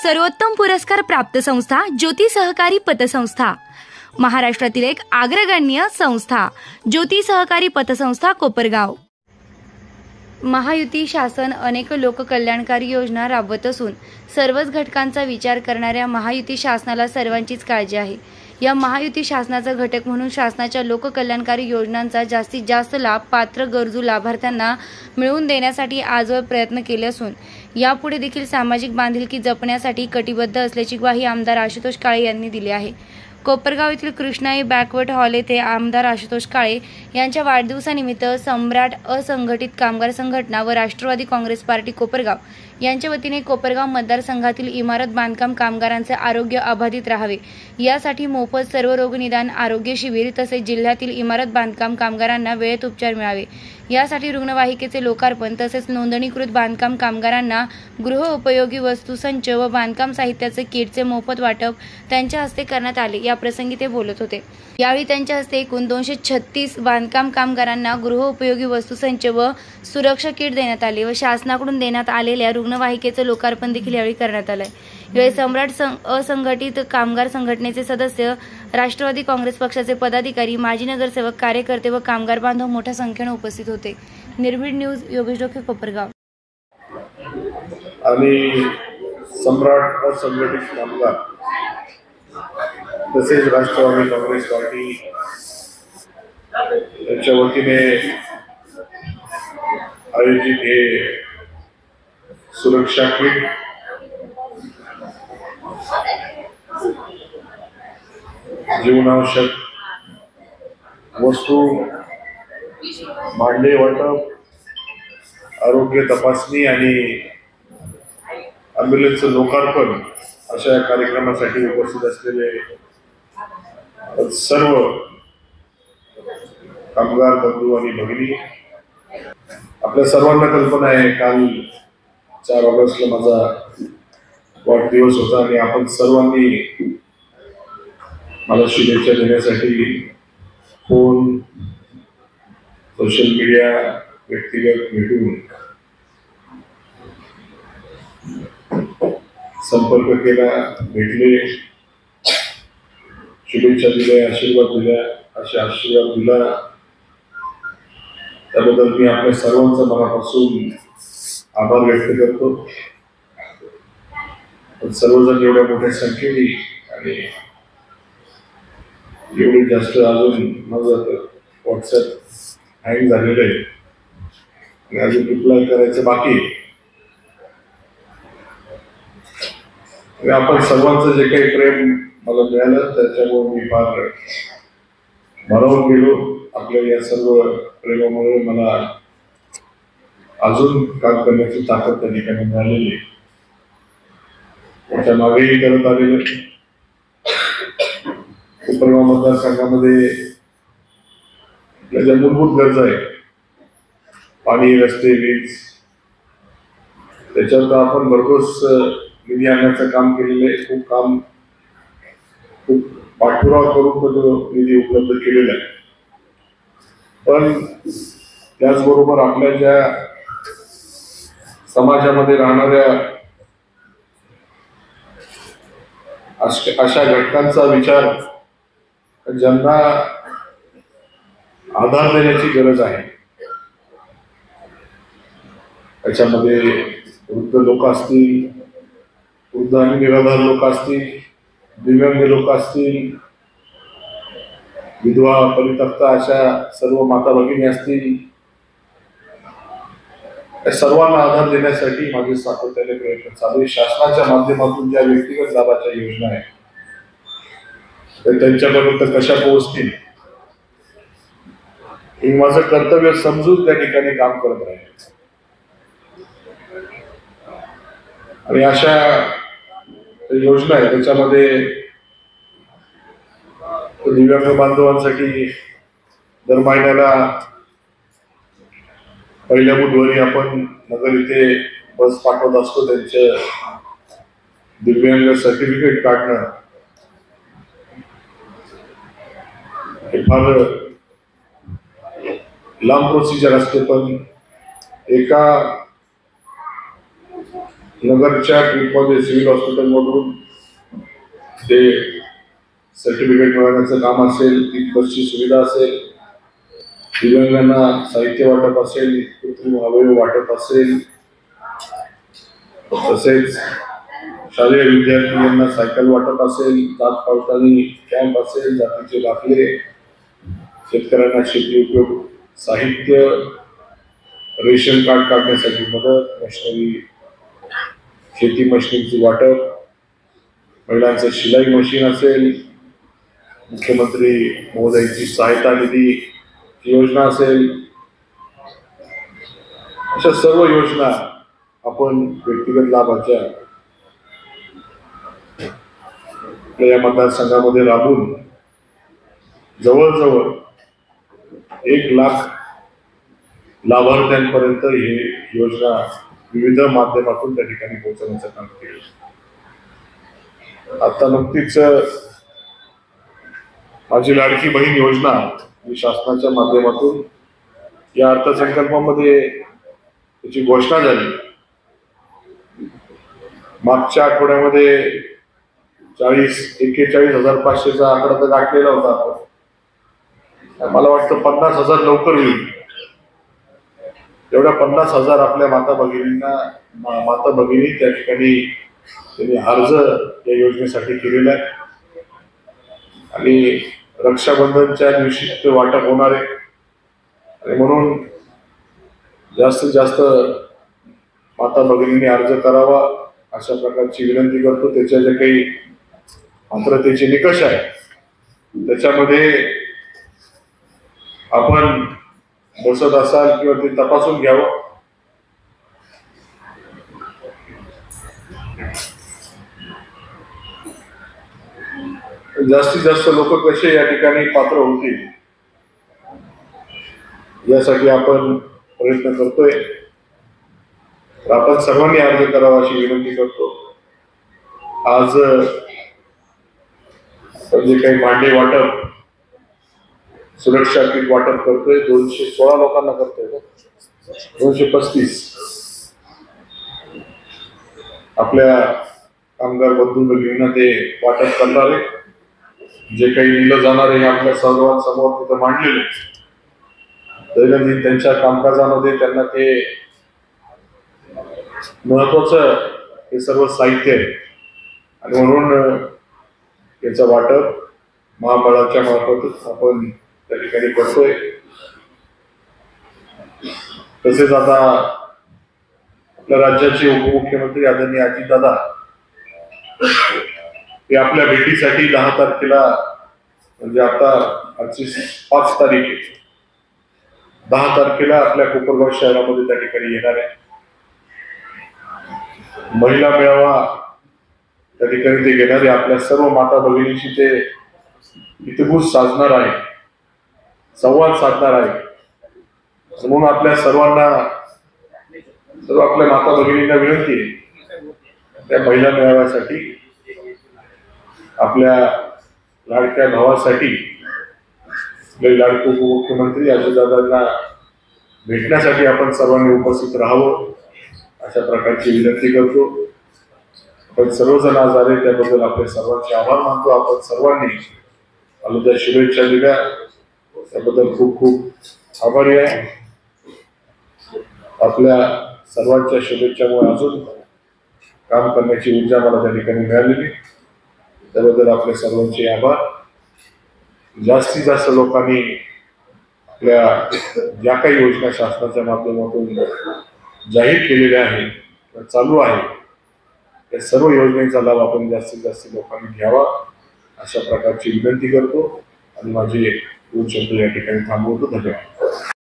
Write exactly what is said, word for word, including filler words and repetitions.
सर्वोत्तम पुरस्कार प्राप्त संस्था ज्योती सहकारी पतसंस्था, महाराष्ट्रातील एक अग्रगण्य संस्था ज्योती सहकारी पतसंस्था कोपरगाव। महायुती शासन अनेक लोककल्याणकारी योजना राबवत असून सर्वच घटकांचा विचार करणाऱ्या महायुती शासनाला सर्वांचीच काळजी आहे। या महायुती शासनाचा घटक म्हणून शासनाच्या लोककल्याणकारी योजनांचा जास्तीत जास्त लाभ पात्र गरजू लाभार्थ्यांना मिळवून देण्यासाठी आजवर प्रयत्न केले असून यापुढे देखील सामाजिक बांधिलकी जपण्यासाठी कटिबद्ध असल्याची ग्वाही आमदार आशुतोष काळे यांनी दिली आहे। कोपरगाव येथील कृष्णाई बॅकवर्ड हॉल येथे आमदार आशुतोष काळे यांच्या वाढदिवसानिमित्त सम्राट असंघटित कामगार संघटना व राष्ट्रवादी काँग्रेस पार्टी कोपरगाव यांच्या वतीने कोपरगाव मतदारसंघातील इमारत बांधकाम कामगारांचे आरोग्य अबाधित राहावे यासाठी मोफत सर्व रोग निदान आरोग्य शिबिर तसेच जिल्ह्यातील इमारत बांधकाम कामगारांना वेळेत उपचार मिळावे यासाठी रुग्णवाहिकेचे लोकार्पण तसेच नोंदणीकृत बांधकाम कामगारांना गृह उपयोगी वस्तू संच व बांधकाम साहित्याचे किटचे मोफत वाटप त्यांच्या हस्ते करण्यात आले। या प्रसंगी ते बोलत होते। यावेळी त्यांच्या हस्ते एकूण दोनशे छत्तीस बांधकाम कामगारांना गृह उपयोगी वस्तू संच व सुरक्षा किट देण्यात आले व शासनाकडून देण्यात आलेल्या रुग्णवाहिकेचे लोकार्पण देखील यावेळी करण्यात आले। यावेळी सम्राट असंघटित कामगार संघटनेचे सदस्य, राष्ट्रवादी काँग्रेस पक्षाचे पदाधिकारी, माजी नगरसेवक, कार्यकर्ते व कामगार बांधव मोठ्या संख्येने उपस्थित होते। निर्भीड न्यूज, योगेश डोके, कोपरगाव। आणि सम्राट असंघटित कामगार तसेच राष्ट्रवादी काँग्रेस पार्टी यांच्या वतीने आयोजित हे सुरक्षा किट जीवनावश्यक वस्तू, भांडे वाटप, आरोग्य तपासणी आणि ॲम्ब्युलन्स लोकार्पण अशा कार्यक्रमासाठी उपस्थित असलेले सर्व कामगार बंधू आणि भगिनी, आपल्या सर्वांना कल्पना आहे काल चार ऑगस्टला माझा वाढदिवस होता आणि आपण सर्वांनी मला शुभेच्छा देण्यासाठी फोन, सोशल मीडिया, व्यक्तिगत भेटून संपर्क केला, भेटले, शुभेच्छा दिल्या, आशीर्वाद दिल्या, असे आशीर्वाद दिला त्याबद्दल मी आपल्या सर्वांचा मनापासून आभार व्यक्त करतो। सर्वजण एवढ्या मोठ्या संख्येने आणि एवढी जास्त अजून माझं व्हॉट्सअप हँग झालेलं आहे आणि अजून रिप्लाय करायचं बाकी आहे। आपण सर्वांचं जे काही प्रेम मला मिळालं त्याच्यामुळे मी फार भारावून गेलो। आपल्या या सर्व प्रेमामुळे मला अजून काम करण्याची ताकद त्या ठिकाणी मिळालेली आहे। त्याच्या मागेही करत आलेले कोपरगाव मतदारसंघामध्ये आपल्या ज्या मूलभूत गरजा आहे, पाणी, रस्ते, वीज, त्याच्यावर आपण भरघोस निधी आणण्याचं काम केलेलं आहे। खूप काम खूप पाठपुरावा करून तो निधी उपलब्ध केलेला आहे। पण त्याचबरोबर आपल्या ज्या समाजामध्ये राहणाऱ्या अशा घटकांचा विचार, ज्यांना आधार देण्याची गरज आहे, त्याच्यामध्ये वृद्ध लोक असतील, वृद्ध आणि निराधार लोक असतील, दिव्यांग लोक असतील, विधवा, परित्यक्ता अशा सर्व माता भगिनी असतील, या सर्वांना आधार देण्यासाठी माझे सातत्याने प्रयत्न चालू आहे। शासनाच्या माध्यमातून ज्या व्यक्तिगत लाभाच्या योजना आहेत तर त्यांच्यापर्यंत कशा पोहोचतील हे माझं कर्तव्य समजून त्या ठिकाणी काम करत राहील। आणि अशा योजना आहे त्याच्यामध्ये दिव्यांग बांधवांसाठी दर महिन्याला पहिल्या बुधवारी आपण नगर इथे बस पाठवत असतो। त्यांचं दिव्यांग सर्टिफिकेट काढणं हे फार लांब प्रोसिजर असते, पण एका नगरच्या ट्रीपमध्ये सिव्हिल हॉस्पिटलमधून ते सर्टिफिकेट मिळवण्याचं काम असेल, ती बसची सुविधा असेल, दिव्यांगांना साहित्य वाटप असेल, कृत्रिम अवयव वाटप असेल, तसेच शालेय विद्यार्थ्यांना सायकल वाटप असेल, जात पडताळणी कॅम्प असेल, जातीचे दाखले, शेतकऱ्यांना शेती उपयोग साहित्य, रेशन कार्ड काढण्यासाठी मदत, मशिनरी शेती मशीनची वाटप, महिलांचं शिलाई मशीन असेल, मुख्यमंत्री महोदयांची सहायता निधी योजना असेल, अशा सर्व योजना आपण व्यक्तिगत लाभाच्या या मतदारसंघामध्ये राबून जवळजवळ एक लाख लाभार्थ्यांपर्यंत ही योजना विविध माध्यमातून त्या ठिकाणी पोहोचवण्याचं काम केलं. आता नुकतीच माझी लाडकी बहीण योजना ही शासनाच्या माध्यमातून या अर्थसंकल्पामध्ये त्याची घोषणा झाली. मागच्या आठवड्यामध्ये चाळीस एक्केचाळीस हजार पाचशेचा आकडा तर गाठलेला होता आपण. मला वाटतं पन्नास हजार लवकर होईल. एवढ्या पन्नास हजार आपल्या माता भगिनींना माता भगिनी त्या ठिकाणी त्यांनी अर्ज या योजनेसाठी केलेला आहे आणि रक्षाबंधनच्या दिवशी ते वाटप होणार आहे आणि म्हणून जास्तीत जास्त माता भगिनींनी अर्ज करावा अशा प्रकारची विनंती करतो. त्याच्या जे काही पात्रतेचे निकष आहे त्याच्यामध्ये आपण बसत असाल किंवा ते तपासून घ्यावं. जास्तीत जास्त लोक कसे या ठिकाणी पात्र होतील यासाठी आपण प्रयत्न करतोय. आपण सर्वांनी अर्ज करावा अशी विनंती करतो. आज जे काही भांडे वाटप सुरक्षा किट वाटप करतोय दोनशे सोळा लोकांना करतोय. दोनशे पस्तीस आपल्या कामगार बंधू भगिनींना ते वाटप करणार आहे. जे काही दिलं जाणार आहे आपल्या सर्वांसमोर तिथं मांडलेले. दैनंदिन त्यांच्या कामकाजामध्ये त्यांना ते महत्वाचं हे सर्व साहित्य आहे आणि म्हणून याचं वाटप महाबळाच्या मार्फत आपण त्या ठिकाणी करतोय. तसेच आता आपल्या राज्याचे उपमुख्यमंत्री आदरणीय अजितदादा हे आपल्या भेटीसाठी दहा तारखेला म्हणजे आता आजची पाच तारीख आहे, दहा तारखेला आपल्या कोपरगाव शहरामध्ये त्या ठिकाणी येणार आहे. महिला मेळावा त्या ठिकाणी ते घेणार आहे. आपल्या सर्व माता भगिनींशी ते इतिपूत साधणार आहे, संवाद साधणार आहे. म्हणून आपल्या सर्वांना सर्व आपल्या माता भगिनींना विनंती आहे त्या महिला मेळाव्यासाठी आपल्या लाडक्या भावासाठी लाडके उपमुख्यमंत्री अजितदादांना भेटण्यासाठी आपण सर्वांनी उपस्थित राहावं अशा प्रकारची विनंती करतो. आपण सर्वजण आज आले त्याबद्दल आपले सर्वांचे आभार मानतो. आपण सर्वांनी मला ज्या शुभेच्छा दिल्या त्याबद्दल खूप खूप आभारी आहे. आपल्या सर्वांच्या शुभेच्छामुळे अजून काम करण्याची ऊर्जा मला त्या ठिकाणी मिळालेली त्याबद्दल आपले सर्वांचे आभार. जास्तीत जास्त लोकांनी आपल्या ज्या काही योजना शासनाच्या माध्यमातून जाहीर केलेल्या आहेत चालू आहे त्या सर्व योजनेचा लाभ आपण जास्तीत जास्त लोकांनी घ्यावा अशा प्रकारची विनंती करतो आणि माझे दोन शब्द या ठिकाणी थांबवतो. धन्यवाद.